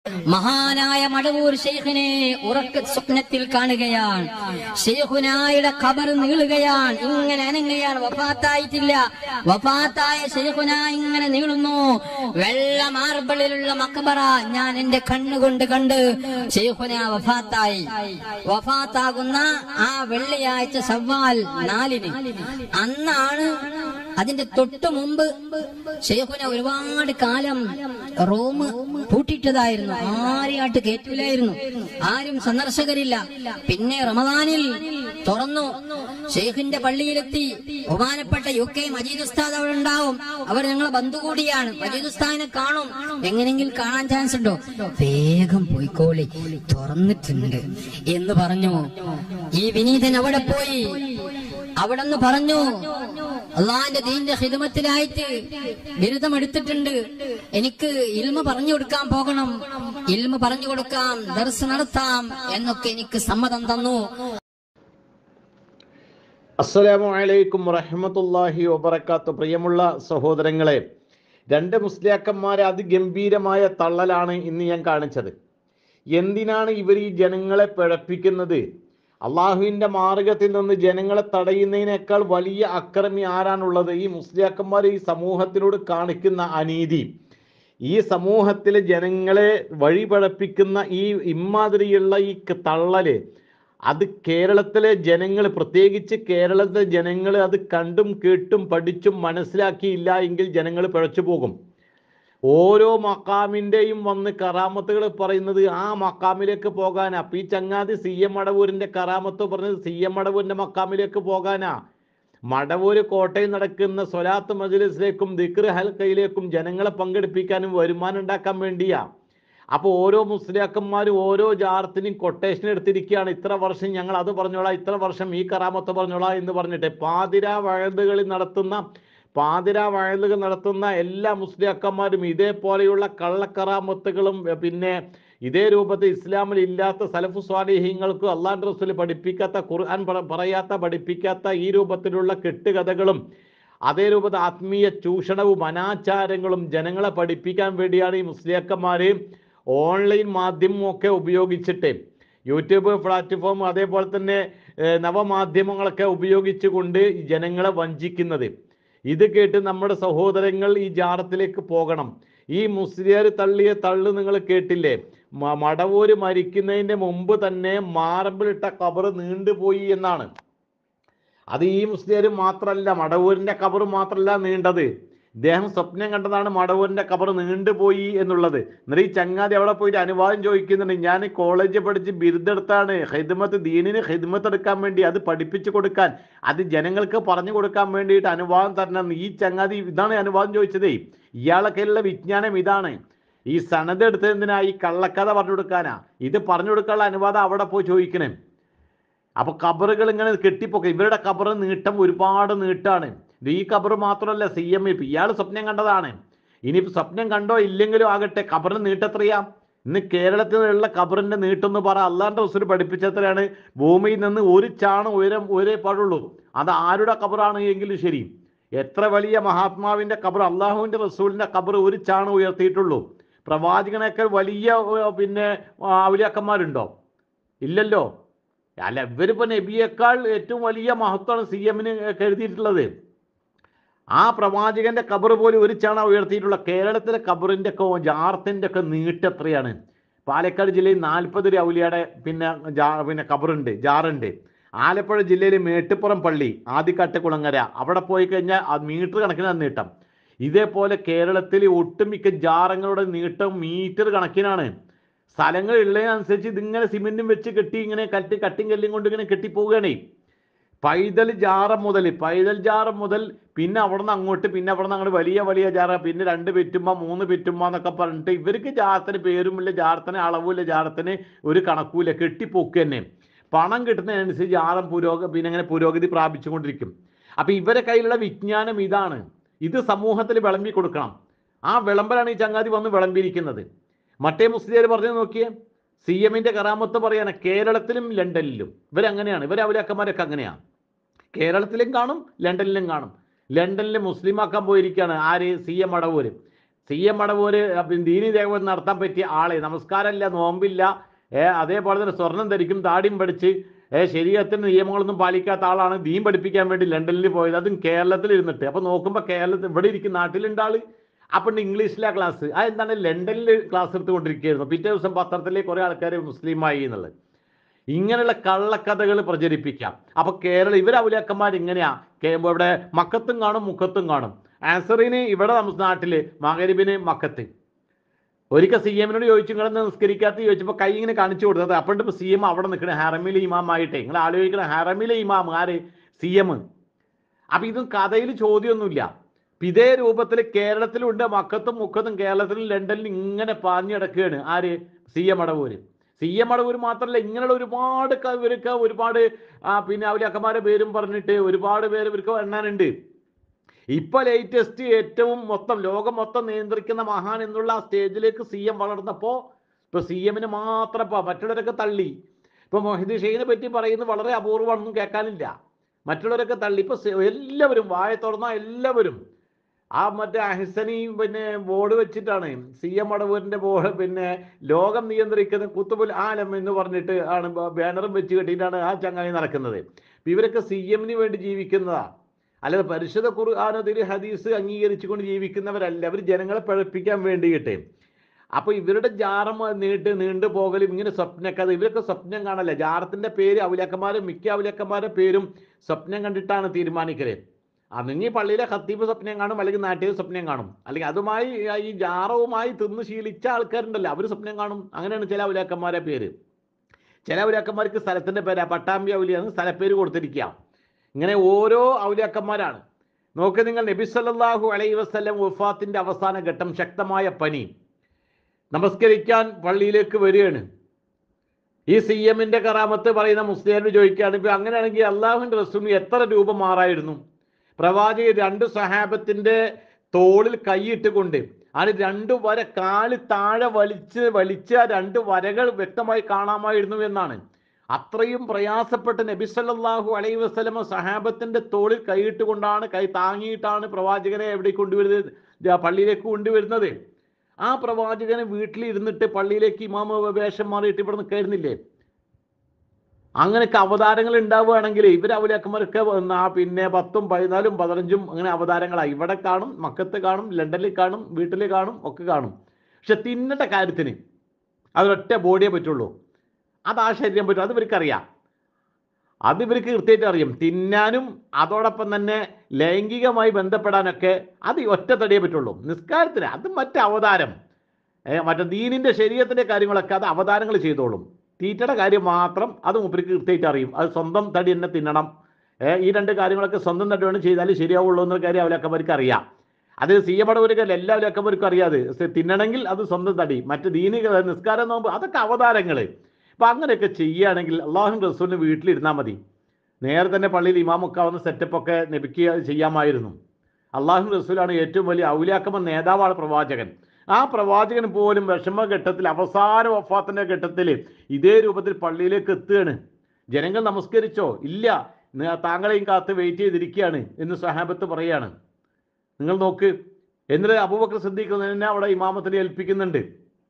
മഹാനായ മടവൂർ ശൈഖിനെ ഉറക്ക സ്വപ്നത്തിൽ കാണുകയാണ്. ശൈഖുനായുടെ ഖബർ നീളുകയാണ്, ഇങ്ങനെ അനങ്ങുകയാണ്. വഫാത്തായിട്ടില്ല. വഫാത്തായ ശൈഖുന ഇങ്ങനെ നീളുന്നു. വെള്ള മാർബിളിലുള്ള മഖബറ ഞാൻ എന്റെ കണ്ണുകൊണ്ട് കണ്ട്. ശൈഖുന വഫാത്തായി. വഫാത്താകുന്ന ആ വെള്ളിയാഴ്ച ശവ്വാൽ 4-ന് അന്നാണ്. അതിന്റെ തൊട്ടു മുമ്പ് ശൈഖുന ഒരുപാട് കാലം റൂം പൂട്ടിയിട്ടതായിരുന്നു. ആരെയാട്ട് കേറ്റില്ലായിരുന്നു, ആരും സന്ദർശകരില്ല. പിന്നെ റമദാനിൽ തുറന്നു. ഷെയ്ഖിന്റെ പള്ളിയിലെത്തി. ബഹുമാനപ്പെട്ട UK മജീദ് ഉസ്താദ് അവിടെ ഉണ്ടാവും. അവർ ഞങ്ങളെ ബന്ധു കൂടിയാണ്. മജീദ് ഉസ്താദിനെ കാണും. എങ്ങനെയെങ്കിലും കാണാൻ ചാൻസ് ഉണ്ടോ? വേഗം പോയിക്കോളി, തുറന്നിട്ടുണ്ട് എന്ന് പറഞ്ഞു. ഈ വിനീതൻ അവിടെ പോയി. അവിടെ നിന്ന് പറഞ്ഞു, അള്ളാന്റെ ദീന്റെ ഖിദ്മത്തിലായിട്ട് ബിരുദം എടുത്തിട്ടുണ്ട്. എനിക്ക് ഇൽമ പറഞ്ഞു കൊടുക്കാൻ പോകണം, ഇൽമ പറഞ്ഞു കൊടുക്കാം, ദർസ് നടത്താം എന്നൊക്കെ എനിക്ക് സമ്മതം തന്നു. അസ്സലാമു അലൈക്കും വറഹ്മത്തുള്ളാഹി വബറകാതുഹു. പ്രിയമുള്ള സഹോദരങ്ങളെ, രണ്ട് മുസ്ലിയാക്കന്മാരെ അതിഗംഭീരമായ തള്ളലാണ് ഇന്ന് ഞാൻ കാണിച്ചത്. എന്തിനാണ് ഇവർ ഈ ജനങ്ങളെ പിഴപ്പിക്കുന്നത്? അള്ളാഹുവിൻ്റെ മാർഗത്തിൽ നിന്ന് ജനങ്ങളെ തടയുന്നതിനേക്കാൾ വലിയ അക്രമി ആരാണുള്ളത്? ഈ മുസ്ലിയാക്കന്മാർ ഈ സമൂഹത്തിനോട് കാണിക്കുന്ന അനീതി, ഈ സമൂഹത്തിലെ ജനങ്ങളെ വഴിപഴപ്പിക്കുന്ന ഈ ഇമ്മാതിരിയുള്ള ഈ തള്ളല്, അത് കേരളത്തിലെ ജനങ്ങൾ, പ്രത്യേകിച്ച് കേരളത്തിലെ ജനങ്ങൾ അത് കണ്ടും കേട്ടും പഠിച്ചും മനസ്സിലാക്കിയില്ല എങ്കിൽ ജനങ്ങൾ പിഴച്ചു പോകും. ഓരോ മക്കാമിൻ്റെയും വന്ന് കറാമത്തുകൾ പറയുന്നത് ആ മക്കാമിലേക്ക് പോകാനാ. അപ്പം ഈ ചങ്ങാതി CM മടവൂരിൻ്റെ കറാമത്ത് പറഞ്ഞത് CM മടവൂരിൻ്റെ മക്കാമിലേക്ക് പോകാനാ. മടവൂര് കോട്ടയിൽ നടക്കുന്ന സ്വലാത്ത് മജ്ലിസിലേക്കും ദിക്ർ ഹൽക്കയിലേക്കും ജനങ്ങളെ പങ്കെടുപ്പിക്കാനും വരുമാനം ഉണ്ടാക്കാൻ വേണ്ടിയാ. അപ്പോൾ ഓരോ മുസ്ലിയാക്കന്മാരും ഓരോ ജാറത്തിനും കൊട്ടേഷൻ എടുത്തിരിക്കുകയാണ്. ഇത്ര വർഷം ഞങ്ങൾ അത് പറഞ്ഞോളാം, ഇത്ര വർഷം ഈ കറാമത്ത് പറഞ്ഞോളാം എന്ന് പറഞ്ഞിട്ട് പാതിരാ വഴലുകൾ നടത്തുന്ന എല്ലാ മുസ്ലിയാക്കന്മാരും ഇതേപോലെയുള്ള കള്ളക്കറാമത്തുകളും പിന്നെ ഇതേ രൂപത്തിൽ ഇസ്ലാമിൽ ഇല്ലാത്ത സലഫു സ്വാലിഹീങ്ങൾക്കും അള്ളാഹുവിൻ്റെ റസൂൽ പഠിപ്പിക്കാത്ത, ഖുർആൻ പഠിപ്പിക്കാത്ത ഈ രൂപത്തിലുള്ള കെട്ടുകഥകളും അതേ രൂപത്തിൽ ആത്മീയ ചൂഷണവും അനാചാരങ്ങളും ജനങ്ങളെ പഠിപ്പിക്കാൻ വേണ്ടിയാണ് ഈ മുസ്ലിയാക്കന്മാർ ഓൺലൈൻ മാധ്യമം ഒക്കെ ഉപയോഗിച്ചിട്ട്, യൂട്യൂബ് പ്ലാറ്റ്ഫോം അതേപോലെ തന്നെ നവമാധ്യമങ്ങളൊക്കെ ഉപയോഗിച്ചുകൊണ്ട് ജനങ്ങളെ വഞ്ചിക്കുന്നത്. ഇത് കേട്ട് നമ്മുടെ സഹോദരങ്ങൾ ഈ ജാറത്തിലേക്ക് പോകണം. ഈ മുസ്ലിയാർ തള്ളിയ തള്ളു നിങ്ങൾ കേട്ടില്ലേ? മടവൂര് മരിക്കുന്നതിൻ്റെ മുമ്പ് തന്നെ മാർബിളിട്ട ഖബർ നീണ്ടുപോയി എന്നാണ്. അത് ഈ മുസ്ലിയാർ മാത്രമല്ല, മടവൂരിൻ്റെ ഖബർ മാത്രമല്ല നീണ്ടത്. ഇദ്ദേഹം സ്വപ്നം കണ്ടതാണ് മടവൂരിൻ്റെ ഖബർ നീണ്ടുപോയി എന്നുള്ളത്. എന്നിട്ട് ഈ ചങ്ങാതി അവിടെ പോയിട്ട് അനുവാദം ചോദിക്കുന്നുണ്ട്. ഞാൻ കോളേജിൽ പഠിച്ച് ബിരുദെടുത്താണ്, ഖിദ്മത്ത് ദീനിന് ഖിദ്മത്ത് എടുക്കാൻ വേണ്ടി, അത് പഠിപ്പിച്ചു കൊടുക്കാൻ, അത് ജനങ്ങൾക്ക് പറഞ്ഞു കൊടുക്കാൻ വേണ്ടിയിട്ട് അനുവാദം തരണം. ഈ ചങ്ങാതി ഇതാണ് അനുവാദം ചോദിച്ചതേ. ഇയാളൊക്കെയുള്ള വിജ്ഞാനം ഇതാണ്. ഈ സനത് എടുത്തത് എന്തിനാ? ഈ കള്ളക്കഥ പറഞ്ഞു കൊടുക്കാനാ. ഇത് പറഞ്ഞു കൊടുക്കാനുള്ള അനുവാദം അവിടെ പോയി ചോദിക്കണേ. അപ്പോൾ ഖബറുകൾ ഇങ്ങനെ കെട്ടിപ്പോക്കെ. ഇവരുടെ ഖബർ നീട്ടം ഒരുപാട് നീട്ടാണ്. ഈ ഖബർ മാത്രമല്ല, CM ഇയാൾ സ്വപ്നം കണ്ടതാണ്. ഇനിയിപ്പോൾ സ്വപ്നം കണ്ടോ ഇല്ലെങ്കിലും ആകട്ടെ, ഖബറിന് നീട്ടത്രയാ? ഇന്ന് കേരളത്തിലുള്ള ഖബറിൻ്റെ നീട്ടൊന്ന് പറ. അള്ളാഹുവിൻ്റെ റസൂൽ പഠിപ്പിച്ചത്രയാണ്. ഭൂമിയിൽ നിന്ന് ഒരു ചാണ് ഉയരം ഒരേ പാടുള്ളൂ. അത് ആരുടെ ഖബറാണ് എങ്കിലും ശരി. എത്ര വലിയ മഹാത്മാവിൻ്റെ ഖബർ, അള്ളാഹുവിൻ്റെ റസൂലിൻ്റെ ഖബർ ഒരു ചാണ് ഉയർത്തിയിട്ടുള്ളൂ. പ്രവാചകനേക്കാൾ വലിയ പിന്നെ ഔലിയാക്കന്മാരുണ്ടോ? ഇല്ലല്ലോ. അല്ല, ഇവരിപ്പോൾ നബിയേക്കാൾ ഏറ്റവും വലിയ മഹത്വമാണ് CMന് കരുതിയിട്ടുള്ളത്. ആ പ്രവാചകന്റെ ഖബർ പോലും ഒരു ചാണ ഉയർത്തിയിട്ടുള്ള കേരളത്തിലെ ഖബറിൻ്റെ ഒക്കെ ജാറത്തിൻ്റെ ഒക്കെ നീട്ടെത്രയാണ്? പാലക്കാട് ജില്ലയിൽ 40 ഔലിയയുടെ പിന്നെ ഖബറുണ്ട്, ജാറുണ്ട്. ആലപ്പുഴ ജില്ലയിൽ മേട്ടുപ്പുറം പള്ളി, ആദിക്കാട്ടുകുളങ്ങര, അവിടെ പോയി കഴിഞ്ഞാൽ മീറ്റർ കണക്കിനാണ് നീട്ടം. ഇതേപോലെ കേരളത്തിൽ ഒട്ടുമിക്ക ജാറങ്ങളുടെ നീട്ടം മീറ്റർ കണക്കിനാണ്. സ്ഥലങ്ങൾ ഉള്ളതിനനുസരിച്ച് ഇതിങ്ങനെ സിമെന്റും വെച്ച് കെട്ടി ഇങ്ങനെ കട്ടിയും കല്ലും കൊണ്ട് ഇങ്ങനെ കെട്ടിപ്പോവുകയാണേ. പൈതൽ ജാറം മുതൽ പിന്നെ അവിടെ നിന്ന് അങ്ങോട്ട്, പിന്നെ അവിടെ നിന്ന് അങ്ങോട്ട് വലിയ വലിയ ജാറ, പിന്നെ 2 പെറ്റുമ്പ 3 പെറ്റുമ്പ എന്നൊക്കെ പറഞ്ഞിട്ട് ഇവർക്ക് ജാറത്തിന് പേരുമില്ല, ജാറത്തിന് അളവുമില്ല, ജാറത്തിന് ഒരു കണക്കുമില്ല, കെട്ടിപ്പോക്ക് തന്നെ. പണം കിട്ടുന്നതിനനുസരിച്ച് ജാറം പിന്നെ പുരോഗതി പ്രാപിച്ചുകൊണ്ടിരിക്കും. അപ്പം ഇവരെ കയ്യിലുള്ള വിജ്ഞാനം ഇതാണ്. ഇത് സമൂഹത്തിൽ വിളമ്പി കൊടുക്കണം. ആ വിളമ്പലാണ് ഈ ചങ്ങാതി വന്ന് വിളമ്പിയിരിക്കുന്നത്. മറ്റേ മുസ്ലിയാർ പറഞ്ഞു നോക്കിയേ, CMന്റെ കറാമത്ത് പറയാണ്. കേരളത്തിലും ലണ്ടനിലും ഇവരങ്ങനെയാണ്. ഔലിയാക്കന്മാരൊക്കെ അങ്ങനെയാണ്. കേരളത്തിലും കാണും, ലണ്ടനിലും കാണും. ലണ്ടനിൽ മുസ്ലിമാക്കാൻ പോയിരിക്കുകയാണ് ആര്? CM മടവൂര്. CM മടവൂര് ദീനി ദേവൻ നടത്താൻ പറ്റിയ ആളെ, നമസ്കാരമില്ല, നോമ്പില്ല, അതേപോലെ തന്നെ സ്വർണം ധരിക്കും, താടിയും പഠിച്ച് ശരീരത്തിന് നിയമങ്ങളൊന്നും പാലിക്കാത്ത ആളാണ് ദീൻ പഠിപ്പിക്കാൻ വേണ്ടി ലണ്ടനിൽ പോയത്, അതും കേരളത്തിൽ ഇരുന്നിട്ട്. അപ്പൊ നോക്കുമ്പോൾ കേരളത്തിൽ ഇവിടെ ഇരിക്കും, നാട്ടിലുണ്ട് ആള്. അപ്പം ഇംഗ്ലീഷിലെ ക്ലാസ്, എന്താണ് ലണ്ടനിൽ ക്ലാസ് എടുത്തുകൊണ്ടിരിക്കുകയായിരുന്നു. പിറ്റേ ദിവസം പത്രത്തിലെ കുറെ ആൾക്കാർ മുസ്ലിമായി എന്നുള്ളത്. ഇങ്ങനെയുള്ള കള്ളക്കഥകൾ പ്രചരിപ്പിക്കാം. അപ്പൊ ഇവർ ഔലിയാക്കന്മാർ ഇങ്ങനെയാ, ഇവിടെ മക്കത്തും കാണും മുക്കത്തും കാണും. ആസറിന് ഇവിടെ നാട്ടില്, മഗ്‌രിബിന് മക്കത്ത്. ഒരിക്കൽ CM ചോദിച്ചു, നിങ്ങളെന്ന് നിസ്കരിക്കാത്ത ചോദിച്ചപ്പോൾ കൈ ഇങ്ങനെ കാണിച്ചു കൊടുത്തത്. അപ്പോഴും ഇപ്പോൾ CM അവിടെ നിൽക്കണ ഹറമിലെ ഇമാമായിട്ടേ. നിങ്ങൾ ആലോചിക്കണ, ഹറമിലെ ഇമാം ആര്? CM. അപ്പൊ ഇതും കഥയിൽ ചോദ്യമൊന്നുമില്ല. ഇതേ രൂപത്തിൽ കേരളത്തിലുണ്ട്, മക്കത്തും മുക്കത്തും കേരളത്തിലും ലണ്ടനിലും ഇങ്ങനെ പാഞ്ഞിടക്കുകയാണ്. ആര്? CM മടവൂര്. CM മടവൂര് മാത്രമല്ല, ഇങ്ങനെയുള്ള ഒരുപാട് ഇവർക്ക് ഒരുപാട് പിന്നെ ഔലിയാക്കന്മാരുടെ പേരും പറഞ്ഞിട്ട് ഒരുപാട് പേര് ഇവർക്ക് എണ്ണാനുണ്ട്. ഇപ്പൊ ലേറ്റസ്റ്റ് ഏറ്റവും ലോകം മൊത്തം നിയന്ത്രിക്കുന്ന മഹാൻ എന്നുള്ള സ്റ്റേജിലേക്ക് CM വളർന്നപ്പോ ഇപ്പൊ CM മാത്രം മറ്റുള്ളവരൊക്കെ തള്ളി. ഇപ്പൊ മൊഹിദ്ദീൻ ഷെയ്ഖിനെ പറ്റി പറയുന്നത് വളരെ അപൂർവമാണെന്നും കേൾക്കാനില്ല. മറ്റുള്ളവരൊക്കെ തള്ളി. ഇപ്പൊ എല്ലാവരും വായ തുറന്ന എല്ലാവരും മറ്റേ അഹ്സനി പിന്നെ ബോർഡ് വെച്ചിട്ടാണ് CM മടവൂരിന്റെ ബോർഡ്, പിന്നെ ലോകം നിയന്ത്രിക്കുന്ന കുത്തുബുൽ ആലം എന്ന് പറഞ്ഞിട്ട് ആണ് ബാനറും വെച്ച് കെട്ടിയിട്ടാണ് ആ ചങ്ങായി നടക്കുന്നത്. ഇവരൊക്കെ CM വേണ്ടി ജീവിക്കുന്നതാ, അല്ലാതെ പരിശുദ്ധ ഖുർആൻ ഹദീസ് അംഗീകരിച്ചുകൊണ്ട് ജീവിക്കുന്നവരല്ല. അവർ ജനങ്ങളെ പഴപ്പിക്കാൻ വേണ്ടിയിട്ട്. അപ്പൊ ഇവരുടെ ജാറം നീണ്ടു പോകലും ഇങ്ങനെ സ്വപ്നക്കഥ. ഇവരൊക്കെ സ്വപ്നം കാണല്ല. ജാറത്തിന്റെ പേര് മിക്ക ഔലിയാക്കന്മാരുടെ പേരും സ്വപ്നം കണ്ടിട്ടാണ് തീരുമാനിക്കല്. നിങ്ങൾ പള്ളിയിലെ ഖത്തീബ് സ്വപ്നം കാണും, അല്ലെങ്കിൽ നാട്ടിൽ സ്വപ്നം കാണും, അല്ലെങ്കിൽ അതുമായി ഈ ജാറവുമായി തിന്ന് ശീലിച്ച ആൾക്കാരുണ്ടല്ലോ, അവർ സ്വപ്നം കാണും. അങ്ങനെയാണ് ചില ഔലിയാക്കന്മാരുടെ പേര്. ചില ഔലിയാക്കന്മാർക്ക് സ്ഥലത്തിന്റെ പേരാ, പട്ടാമ്പി ഔലിയാന്ന് സ്ഥലപ്പേര് കൊടുത്തിരിക്കുക. ഇങ്ങനെ ഓരോ ഔലിയാക്കന്മാരാണ്. നോക്ക് നിങ്ങൾ, നബി സല്ലല്ലാഹു അലൈഹി വസല്ലം വഫാത്തിന്റെ അവസാന ഘട്ടം, ശക്തമായ പനി, നമസ്കരിക്കാൻ പള്ളിയിലേക്ക് വരികയാണ്. ഈ CM കറാമത്ത് പറയുന്ന മുസ്ലിയാരോട് ചോദിക്കുകയാണ്, ഇപ്പൊ അങ്ങനെയാണെങ്കിൽ അള്ളാഹുവിന്റെ റസൂലിന് എത്ര രൂപം മാറായിരുന്നു? പ്രവാചകൻ 2 സഹാബത്തിന്റെ തോളിൽ കൈയിട്ടുകൊണ്ട് രണ്ടു വര കാല് താഴെ വലിച്ച 2 വരകൾ വ്യക്തമായി കാണാമായിരുന്നു എന്നാണ്. അത്രയും പ്രയാസപ്പെട്ട് നബി സല്ലല്ലാഹു അലൈഹി വസല്ലം സഹാബത്തിന്റെ തോളിൽ കൈയിട്ടുകൊണ്ടാണ്, കൈ താങ്ങിയിട്ടാണ് പ്രവാചകനെ എവിടെ കൊണ്ടുവരുന്നത്? പള്ളിയിലേക്ക് കൊണ്ടുവരുന്നത്. ആ പ്രവാചകനെ വീട്ടിലിരുന്നിട്ട് പള്ളിയിലേക്ക് ഇമാമ വേഷം മാറിയിട്ട് ഇവിടെ നിൽക്കായിരുന്നില്ലേ? അങ്ങനെയൊക്കെ അവതാരങ്ങൾ ഉണ്ടാവുകയാണെങ്കിൽ ഇവർ ഔലിയാക്കന്മാരൊക്കെ പിന്നെ 10ഉം 14ഉം 15ഉം അങ്ങനെ അവതാരങ്ങളായി. ഇവിടെ കാണും, മക്കത്ത് കാണും, ലണ്ടനിൽ കാണും, വീട്ടിൽ കാണും, ഒക്കെ കാണും. പക്ഷെ തിന്നേണ്ട കാര്യത്തിന് അതൊരൊറ്റ ബോഡിയെ പറ്റുള്ളൂ. അത് ആ ശരീരം പറ്റും. അത് ഇവർക്കറിയാം, അത് ഇവർക്ക് കൃത്യമായിട്ട് അറിയും. തിന്നാനും അതോടൊപ്പം തന്നെ ലൈംഗികമായി ബന്ധപ്പെടാനൊക്കെ അത് ഒറ്റ തടിയേ പറ്റുള്ളൂ. നിസ്കാരത്തിന് അത് മറ്റേ അവതാരം, മറ്റേ ദീനിന്റെ ശരീരത്തിന്റെ കാര്യങ്ങളൊക്കെ അത് അവതാരങ്ങൾ ചെയ്തോളും. തീറ്റയുടെ കാര്യം മാത്രം അത് മൂപ്പർക്ക് കൃത്യമായിട്ട് അറിയും. അത് സ്വന്തം തടി തന്നെ തിന്നണം. ഈ 2 കാര്യങ്ങളൊക്കെ സ്വന്തം തടി വേണം ചെയ്താൽ ശരിയാവുള്ളൂ എന്നൊരു കാര്യം ഔലിയാക്കന്മാർക്ക് അറിയാം. അത് CM മടവൂരൊക്കെ എല്ലാ ഔലിയാക്കന്മാർക്കും അറിയാതെ. തിന്നണമെങ്കിൽ അത് സ്വന്തം തടി, മറ്റ് ദീനി നിസ്കാരം നോമ്പ് അതൊക്കെ അവതാരങ്ങൾ. അപ്പൊ അങ്ങനെയൊക്കെ ചെയ്യുകയാണെങ്കിൽ അള്ളാഹുവിന്റെ റസൂലിന് വീട്ടിലിരുന്നാൽ മതി. നേരെ തന്നെ പള്ളിയിൽ ഇമാമൊക്കെ ആവുന്ന സെറ്റപ്പൊക്കെ നബിക്ക് ചെയ്യാമായിരുന്നു. അള്ളാഹുവിന്റെ റസൂലാണ് ഏറ്റവും വലിയ ഔലിയാക്കന്മാർ നേതാവാണ് പ്രവാചകൻ. ആ പ്രവാചകൻ പോലും വിഷമഘട്ടത്തിൽ, അവസാന വഫാത്തിന്റെ ഘട്ടത്തിൽ ഇതേ രൂപത്തിൽ പള്ളിയിലേക്ക് എത്തുകയാണ്. ജനങ്ങൾ നമസ്കരിച്ചോ? ഇല്ല, താങ്കളെയും കാത്ത് വെയിറ്റ് ചെയ്തിരിക്കുകയാണ് എന്ന് സഹാബത്ത് പറയാണ്. നിങ്ങൾ നോക്ക്. എന്നിട്ട് അബൂബക്കർ സിദ്ദീഖ് തന്നെ അവിടെ ഇമാമത്തിനെ ഏൽപ്പിക്കുന്നുണ്ട്.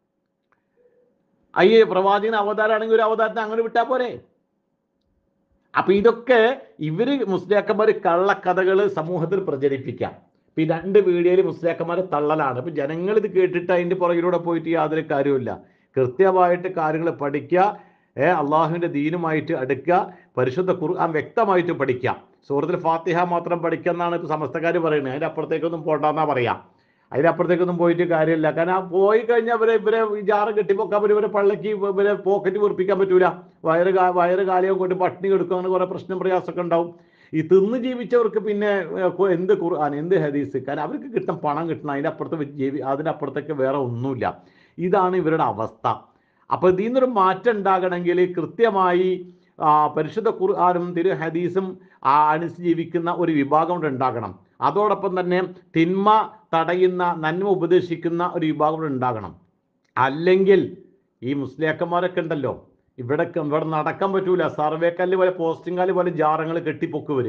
പ്രവാചകൻ അവതാരമാണെങ്കിൽ ഒരു അവതാരത്തെ അങ്ങനെ വിട്ടാൽ പോരെ? അപ്പൊ ഇതൊക്കെ ഇവര് മുസ്ലിയാക്കന്മാർ കള്ളക്കഥകൾ സമൂഹത്തിൽ പ്രചരിപ്പിക്കാം. ഇപ്പൊ ഈ 2 വീഡിയോയിൽ മുസ്ലിയാക്കന്മാരെ തള്ളലാണ്. അപ്പൊ ജനങ്ങൾ ഇത് കേട്ടിട്ട് അതിന്റെ പുറകിലൂടെ പോയിട്ട് യാതൊരു കാര്യമില്ല. കൃത്യമായിട്ട് കാര്യങ്ങൾ പഠിക്കുക, അള്ളാഹുവിന്റെ ദീനുമായിട്ട് അടുക്കുക, പരിശുദ്ധ ഖുർആൻ വ്യക്തമായിട്ട് പഠിക്കുക. സൂറത്തുൽ ഫാത്തിഹ മാത്രം പഠിക്കുക എന്നാണ് ഇപ്പൊ സമസ്തക്കാർ പറയുന്നത്. അതിന്റെ അപ്പുറത്തേക്കൊന്നും പോണ്ടെന്നാ പറയാ. അതിനപ്പുറത്തേക്കൊന്നും പോയിട്ട് കാര്യമില്ല. കാരണം പോയി കഴിഞ്ഞാൽ ഇവരെ ജാറ് കെട്ടിപ്പൊക്കാൻ പറ്റും, ഇവരെ പള്ളക്ക് ഇവരെ പോക്കറ്റ് വീർപ്പിക്കാൻ പറ്റൂല. വയറ് കാലവും കൊണ്ട് പട്ടിണി കൊടുക്കുക, അങ്ങനെ കുറെ പ്രശ്നം പ്രയാസമൊക്കെ ഉണ്ടാവും. ഈ തിന്ന് ജീവിച്ചവർക്ക് പിന്നെ എന്ത് ഖുർആൻ, എന്ത് ഹദീസ്? കാരണം അവർക്ക് പണം കിട്ടണം. അതിനപ്പുറത്തേക്ക് വേറെ ഒന്നുമില്ല. ഇതാണ് ഇവരുടെ അവസ്ഥ. അപ്പൊ ഇതിൽ നിന്നൊരു മാറ്റം ഉണ്ടാകണമെങ്കിൽ കൃത്യമായി പരിശുദ്ധ ഖുർആനും തിരു ഹദീസും അനുസരിച്ച് ജീവിക്കുന്ന ഒരു വിഭാഗം ഉണ്ടാകണം. അതോടൊപ്പം തന്നെ തിന്മ തടയുന്ന, നന്മ ഉപദേശിക്കുന്ന ഒരു വിഭാഗം ഉണ്ടാകണം. അല്ലെങ്കിൽ ഈ മുസ്ലിയാക്കന്മാരൊക്കെ ഉണ്ടല്ലോ, ഇവിടെ നടക്കാൻ പറ്റൂല. സർവേക്കല്ല് പോലെ, പോസ്റ്റിംഗ് കല്ല് പോലെ ജാറങ്ങൾ കെട്ടിപ്പൊക്കുവര്.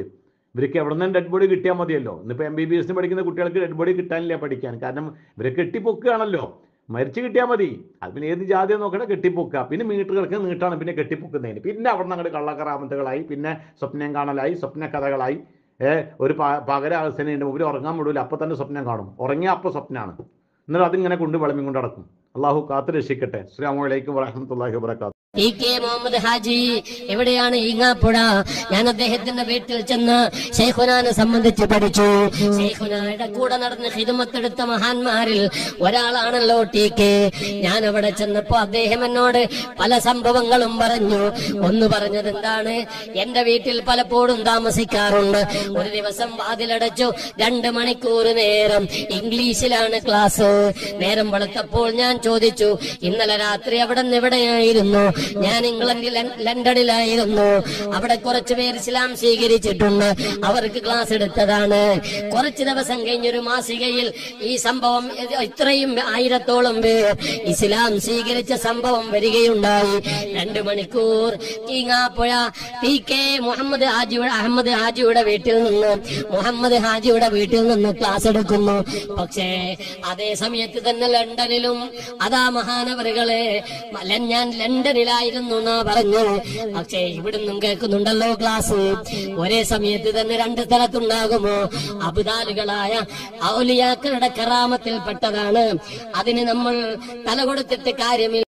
ഇവർക്ക് എവിടെ നിന്നും ഡെഡ് ബോഡി കിട്ടിയാൽ മതിയല്ലോ. ഇന്നിപ്പോൾ MBBS പഠിക്കുന്ന കുട്ടികൾക്ക് ഡെഡ് ബോഡി കിട്ടാനില്ല പഠിക്കാൻ. കാരണം ഇവരെ കെട്ടിപ്പൊക്കുകയാണല്ലോ. മരിച്ചു കിട്ടിയാൽ മതി. അത് പിന്നെ ഏത് ജാതി നോക്കണേ കെട്ടിപ്പൊക്കുക. പിന്നെ മീറ്ററുകൾക്ക് നീട്ടാണ് പിന്നെ കെട്ടിപ്പൊക്കുന്നതിന്. പിന്നെ അവിടെ നിന്ന് അങ്ങോട്ട് കള്ളക്കറാമത്തുകളായി, പിന്നെ സ്വപ്നം കാണലായി, സ്വപ്ന കഥകളായി. ഒരു പകര അവസ്ഥയുണ്ട്, ഇവർ ഉറങ്ങാൻ വിടൂല, അപ്പം തന്നെ സ്വപ്നം കാണും. ഉറങ്ങിയ അപ്പം സ്വപ്നമാണ്. എന്നിട്ട് അതിങ്ങനെ കൊണ്ട് വിളമ്പി കൊണ്ട് നടക്കും. അള്ളാഹു കാത്ത് രക്ഷിക്കട്ടെ. അസ്സലാമു അലൈക്കും വറഹ്മത്തുള്ളാഹി വബറകാതുഹു. TK മുഹമ്മദ് ഹാജി എവിടെയാണ്? ഈങ്ങാപ്പുഴ. ഞാൻ അദ്ദേഹത്തിന്റെ വീട്ടിൽ ചെന്ന് ശൈഖുനാനെ സംബന്ധിച്ച് പഠിച്ചു. ശൈഖുനായുടെ കൂടെ നടന്ന് ഖിദ്മത്തെടുത്ത മഹാന്മാരിൽ ഒരാളാണല്ലോ TK. ഞാൻ അവിടെ ചെന്നപ്പോ അദ്ദേഹം എന്നോട് പല സംഭവങ്ങളും പറഞ്ഞു. ഒന്ന് പറഞ്ഞത് എന്താണ്? എന്റെ വീട്ടിൽ പലപ്പോഴും താമസിക്കാറുണ്ട്. ഒരു ദിവസം വാതിലടച്ചു. 2 മണിക്കൂർ നേരം ഇംഗ്ലീഷിലാണ് ക്ലാസ്. നേരം വെളുത്തപ്പോൾ ഞാൻ ചോദിച്ചു, ഇന്നലെ രാത്രി അവിടെ നിന്ന് എവിടെയായിരുന്നു? ഞാൻ ഇംഗ്ലണ്ടിൽ ലണ്ടനിലായിരുന്നു. അവിടെ കുറച്ചു പേർ ഇസ്ലാം സ്വീകരിച്ചിട്ടുണ്ട്. അവർക്ക് ക്ലാസ് എടുത്തതാണ്. കുറച്ചു ദിവസം കഴിഞ്ഞൊരു മാസികയിൽ ഈ സംഭവം, ഇത്രയും 1000-ഓളം പേർ ഇസ്ലാം സ്വീകരിച്ച സംഭവം വരികയുണ്ടായി. 2 മണിക്കൂർ ഈങ്ങാപ്പുഴ TK മുഹമ്മദ് അഹമ്മദ് ഹാജിയുടെ വീട്ടിൽ നിന്ന്, മുഹമ്മദ് ഹാജിയുടെ വീട്ടിൽ നിന്ന് ക്ലാസ് എടുക്കുന്നു. പക്ഷേ അതേ സമയത്ത് തന്നെ ലണ്ടനിലും അതാ മഹാനവറുകളെ, ഞാൻ ലണ്ടനിലായിരുന്നു എന്നാ പറഞ്ഞു. പക്ഷേ ഇവിടുന്നും കേൾക്കുന്നുണ്ടല്ലോ ക്ലാസ്. ഒരേ സമയത്ത് തന്നെ 2 സ്ഥലത്തുണ്ടാകുമോ? അബ്ദാലുകളായ ഔലിയാക്കളുടെ കറാമത്തിൽപ്പെട്ടതാണ്. അതിന് നമ്മൾ തല കൊടുത്തിട്ട് കാര്യമില്ല.